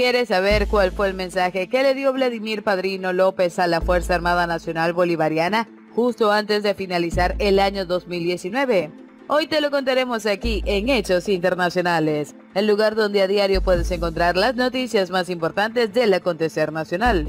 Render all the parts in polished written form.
¿Quieres saber cuál fue el mensaje que le dio Vladimir Padrino López a la Fuerza Armada Nacional Bolivariana justo antes de finalizar el año 2019? Hoy te lo contaremos aquí en Hechos Internacionales, el lugar donde a diario puedes encontrar las noticias más importantes del acontecer nacional.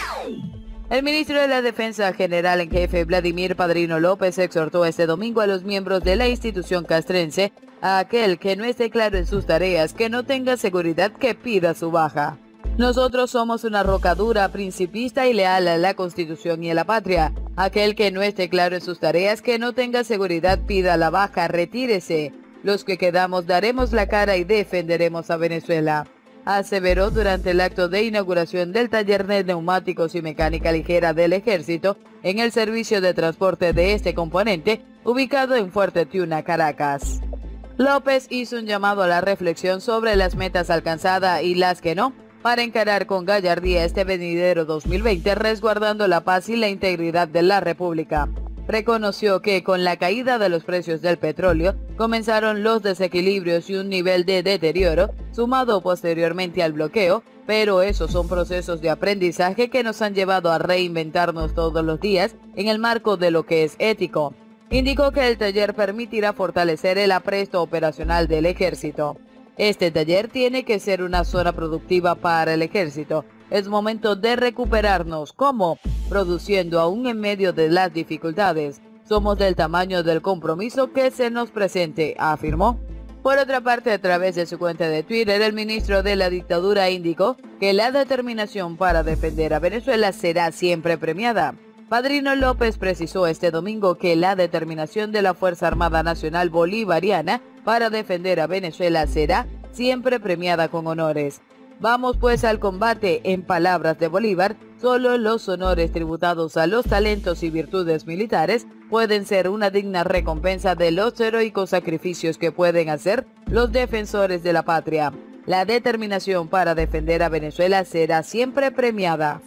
El ministro de la Defensa General en Jefe, Vladimir Padrino López, exhortó este domingo a los miembros de la institución castrense a aquel que no esté claro en sus tareas, que no tenga seguridad, que pida su baja. Nosotros somos una roca dura, principista y leal a la Constitución y a la patria. Aquel que no esté claro en sus tareas, que no tenga seguridad, pida la baja, retírese. Los que quedamos daremos la cara y defenderemos a Venezuela, aseveró durante el acto de inauguración del taller de neumáticos y mecánica ligera del Ejército en el servicio de transporte de este componente, ubicado en Fuerte Tiuna, Caracas. López hizo un llamado a la reflexión sobre las metas alcanzadas y las que no, para encarar con gallardía este venidero 2020, resguardando la paz y la integridad de la República. Reconoció que con la caída de los precios del petróleo comenzaron los desequilibrios y un nivel de deterioro, sumado posteriormente al bloqueo, pero esos son procesos de aprendizaje que nos han llevado a reinventarnos todos los días en el marco de lo que es ético. Indicó que el taller permitirá fortalecer el apresto operacional del Ejército. Este taller tiene que ser una zona productiva para el Ejército. Es momento de recuperarnos. ¿Cómo? Produciendo aún en medio de las dificultades. Somos del tamaño del compromiso que se nos presente, afirmó. Por otra parte, a través de su cuenta de Twitter, el ministro de la dictadura indicó que la determinación para defender a Venezuela será siempre premiada. Padrino López precisó este domingo que la determinación de la Fuerza Armada Nacional Bolivariana para defender a Venezuela será siempre premiada con honores. Vamos pues al combate. En palabras de Bolívar, solo los honores tributados a los talentos y virtudes militares pueden ser una digna recompensa de los heroicos sacrificios que pueden hacer los defensores de la patria. La determinación para defender a Venezuela será siempre premiada.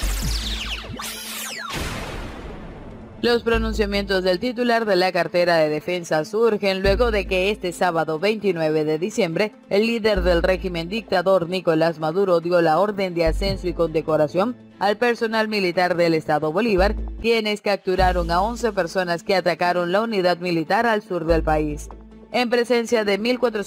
Los pronunciamientos del titular de la cartera de defensa surgen luego de que este sábado 29 de diciembre, el líder del régimen dictador Nicolás Maduro dio la orden de ascenso y condecoración al personal militar del Estado Bolívar, quienes capturaron a 11 personas que atacaron la unidad militar al sur del país. En presencia de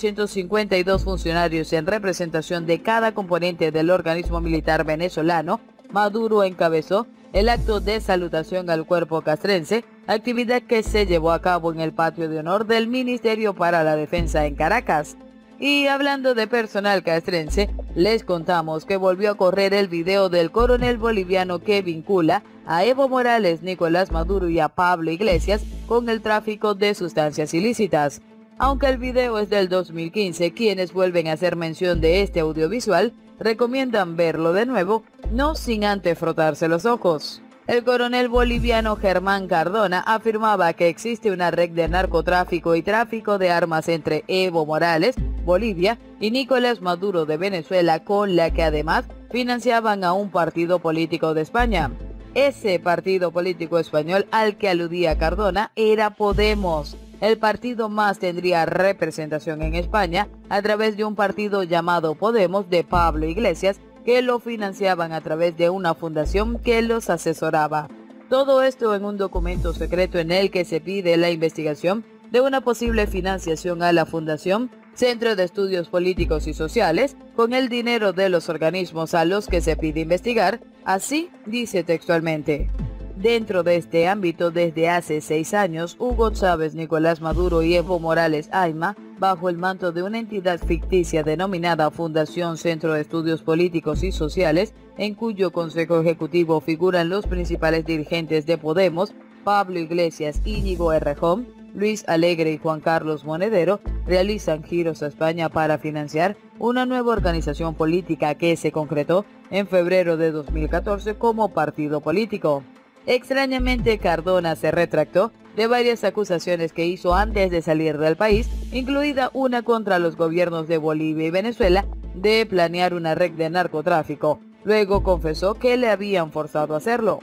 1.452 funcionarios en representación de cada componente del organismo militar venezolano, Maduro encabezó el acto de salutación al cuerpo castrense, actividad que se llevó a cabo en el patio de honor del Ministerio para la Defensa en Caracas. Y hablando de personal castrense, les contamos que volvió a correr el video del coronel boliviano que vincula a Evo Morales, Nicolás Maduro y a Pablo Iglesias con el tráfico de sustancias ilícitas. Aunque el video es del 2015, quienes vuelven a hacer mención de este audiovisual recomiendan verlo de nuevo, no sin antes frotarse los ojos. El coronel boliviano Germán Cardona afirmaba que existe una red de narcotráfico y tráfico de armas entre Evo Morales, Bolivia, y Nicolás Maduro de Venezuela, con la que además financiaban a un partido político de España. Ese partido político español al que aludía Cardona era Podemos. El partido más tendría representación en España a través de un partido llamado Podemos de Pablo Iglesias, que lo financiaban a través de una fundación que los asesoraba. Todo esto en un documento secreto en el que se pide la investigación de una posible financiación a la Fundación Centro de Estudios Políticos y Sociales con el dinero de los organismos a los que se pide investigar. Así dice textualmente. Dentro de este ámbito, desde hace 6 años, Hugo Chávez, Nicolás Maduro y Evo Morales Ayma, bajo el manto de una entidad ficticia denominada Fundación Centro de Estudios Políticos y Sociales, en cuyo consejo ejecutivo figuran los principales dirigentes de Podemos, Pablo Iglesias, Íñigo Errejón, Luis Alegre y Juan Carlos Monedero, realizan giros a España para financiar una nueva organización política que se concretó en febrero de 2014 como partido político. Extrañamente, Cardona se retractó de varias acusaciones que hizo antes de salir del país, incluida una contra los gobiernos de Bolivia y Venezuela de planear una red de narcotráfico. Luego confesó que le habían forzado a hacerlo.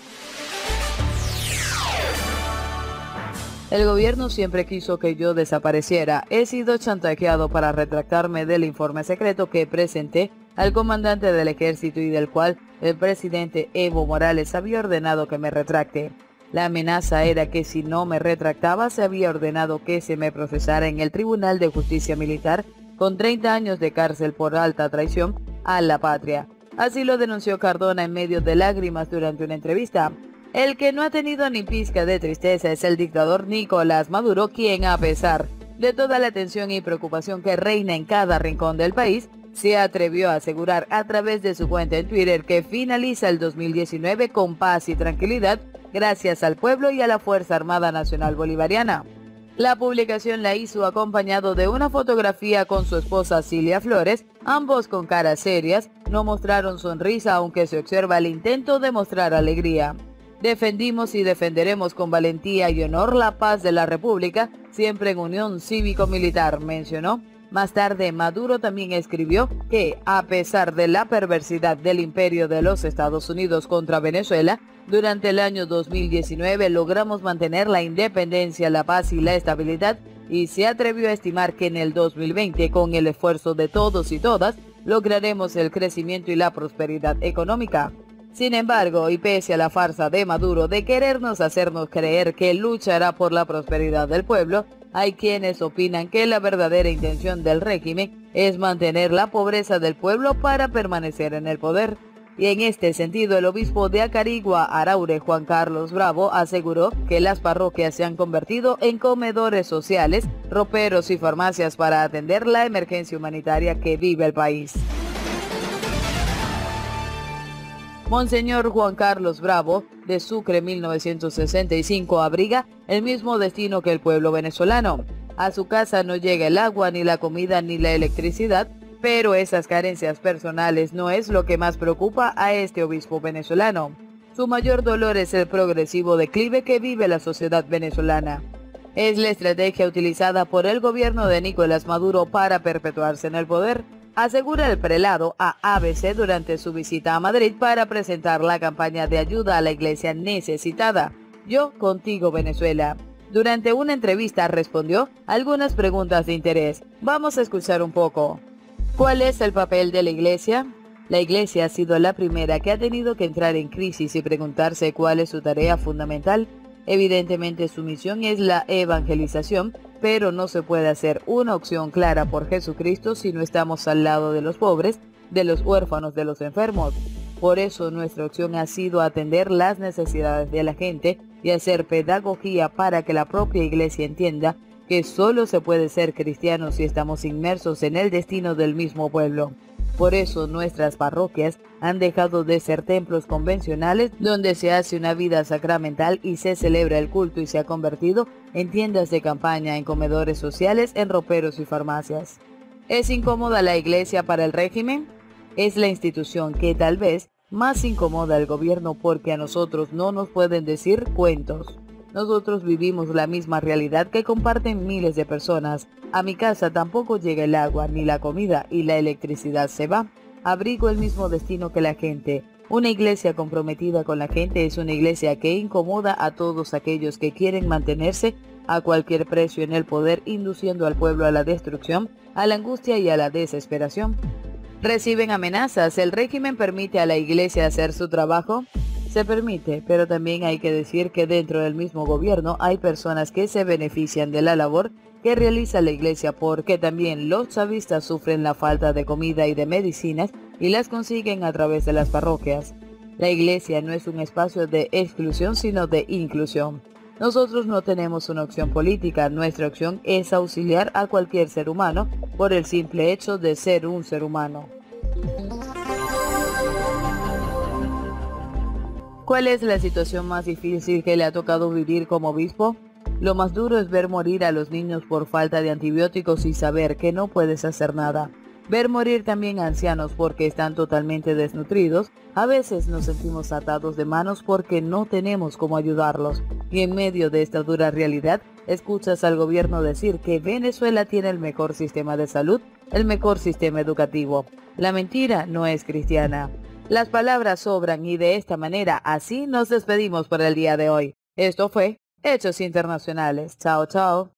El gobierno siempre quiso que yo desapareciera. He sido chantajeado para retractarme del informe secreto que presenté al comandante del ejército y del cual el presidente Evo Morales había ordenado que me retracte. La amenaza era que si no me retractaba se había ordenado que se me procesara en el Tribunal de Justicia Militar con 30 años de cárcel por alta traición a la patria. Así lo denunció Cardona en medio de lágrimas durante una entrevista. El que no ha tenido ni pizca de tristeza es el dictador Nicolás Maduro, quien, a pesar de toda la tensión y preocupación que reina en cada rincón del país, se atrevió a asegurar a través de su cuenta en Twitter que finaliza el 2019 con paz y tranquilidad gracias al pueblo y a la Fuerza Armada Nacional Bolivariana. La publicación la hizo acompañado de una fotografía con su esposa Cilia Flores, ambos con caras serias, no mostraron sonrisa aunque se observa el intento de mostrar alegría. Defendimos y defenderemos con valentía y honor la paz de la República, siempre en unión cívico-militar, mencionó. Más tarde, Maduro también escribió que, a pesar de la perversidad del imperio de los Estados Unidos contra Venezuela, durante el año 2019 logramos mantener la independencia, la paz y la estabilidad, y se atrevió a estimar que en el 2020, con el esfuerzo de todos y todas, lograremos el crecimiento y la prosperidad económica. Sin embargo, y pese a la farsa de Maduro de querernos hacernos creer que luchará por la prosperidad del pueblo, hay quienes opinan que la verdadera intención del régimen es mantener la pobreza del pueblo para permanecer en el poder. Y en este sentido, el obispo de Acarigua, Araure, Juan Carlos Bravo, aseguró que las parroquias se han convertido en comedores sociales, roperos y farmacias para atender la emergencia humanitaria que vive el país. Monseñor Juan Carlos Bravo, de Sucre 1965, abriga el mismo destino que el pueblo venezolano. A su casa no llega el agua, ni la comida, ni la electricidad, pero esas carencias personales no es lo que más preocupa a este obispo venezolano. Su mayor dolor es el progresivo declive que vive la sociedad venezolana. Es la estrategia utilizada por el gobierno de Nicolás Maduro para perpetuarse en el poder, asegura el prelado a ABC durante su visita a Madrid para presentar la campaña de ayuda a la iglesia necesitada. Yo contigo, Venezuela. Durante una entrevista respondió algunas preguntas de interés. Vamos a escuchar un poco. ¿Cuál es el papel de la iglesia? La iglesia ha sido la primera que ha tenido que entrar en crisis y preguntarse cuál es su tarea fundamental. Evidentemente su misión es la evangelización, pero no se puede hacer una opción clara por Jesucristo si no estamos al lado de los pobres, de los huérfanos, de los enfermos. Por eso nuestra opción ha sido atender las necesidades de la gente y hacer pedagogía para que la propia iglesia entienda que solo se puede ser cristiano si estamos inmersos en el destino del mismo pueblo. Por eso nuestras parroquias han dejado de ser templos convencionales donde se hace una vida sacramental y se celebra el culto y se ha convertido en tiendas de campaña, en comedores sociales, en roperos y farmacias. ¿Es incómoda la iglesia para el régimen? Es la institución que tal vez más incomoda al gobierno porque a nosotros no nos pueden decir cuentos. Nosotros vivimos la misma realidad que comparten miles de personas. A mi casa tampoco llega el agua ni la comida y la electricidad se va. Abrigo el mismo destino que la gente. Una iglesia comprometida con la gente es una iglesia que incomoda a todos aquellos que quieren mantenerse a cualquier precio en el poder, induciendo al pueblo a la destrucción, a la angustia y a la desesperación. Reciben amenazas. ¿El régimen permite a la iglesia hacer su trabajo? Se permite, pero también hay que decir que dentro del mismo gobierno hay personas que se benefician de la labor que realiza la iglesia porque también los chavistas sufren la falta de comida y de medicinas y las consiguen a través de las parroquias. La iglesia no es un espacio de exclusión sino de inclusión. Nosotros no tenemos una opción política, nuestra opción es auxiliar a cualquier ser humano por el simple hecho de ser un ser humano. ¿Cuál es la situación más difícil que le ha tocado vivir como obispo? Lo más duro es ver morir a los niños por falta de antibióticos y saber que no puedes hacer nada. Ver morir también a ancianos porque están totalmente desnutridos. A veces nos sentimos atados de manos porque no tenemos cómo ayudarlos. Y en medio de esta dura realidad, escuchas al gobierno decir que Venezuela tiene el mejor sistema de salud, el mejor sistema educativo. La mentira no es cristiana. Las palabras sobran y de esta manera así nos despedimos por el día de hoy. Esto fue Hechos Internacionales. Chao, chao.